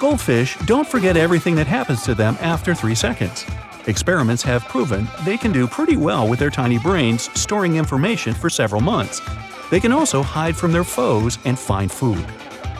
Goldfish don't forget everything that happens to them after 3 seconds. Experiments have proven they can do pretty well with their tiny brains storing information for several months. They can also hide from their foes and find food.